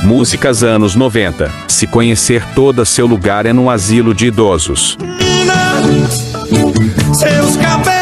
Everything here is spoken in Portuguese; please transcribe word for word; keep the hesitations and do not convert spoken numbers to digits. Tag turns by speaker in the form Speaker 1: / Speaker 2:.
Speaker 1: Músicas anos noventa. Se conhecer toda, seu lugar é no asilo de idosos.
Speaker 2: Seus cabelos